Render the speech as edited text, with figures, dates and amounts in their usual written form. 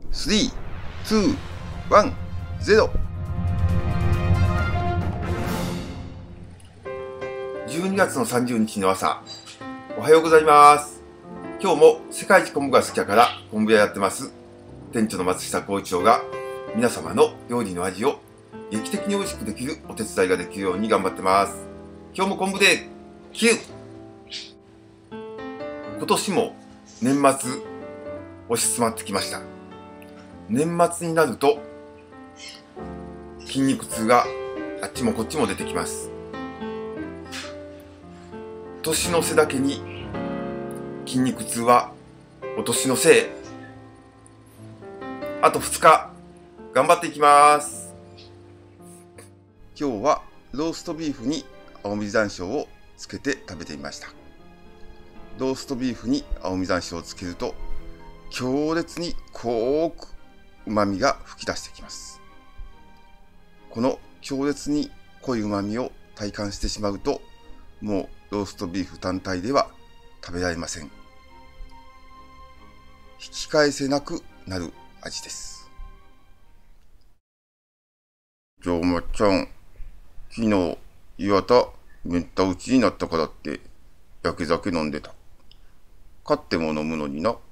3、2、1、0。12月の30日の朝、おはようございます。今日も世界一昆布が好きやから昆布屋やってます。店長の松下幸一郎が皆様の料理の味を劇的に美味しくできるお手伝いができるように頑張ってます。今日も昆布で9。今年も年末押し詰まってきました。年末になると筋肉痛があっちもこっちも出てきます。年の瀬だけに筋肉痛はお年のせい。あと2日頑張っていきます。今日はローストビーフに青み山椒をつけて食べてみました。ローストビーフに青み山椒をつけると強烈に濃く旨味が吹き出してきます。この強烈に濃い旨味を体感してしまうと、もうローストビーフ単体では食べられません。引き返せなくなる味です。じゃあまっちゃん、昨日岩田めった打ちになったからって焼け酒飲んでた。買っても飲むのにな。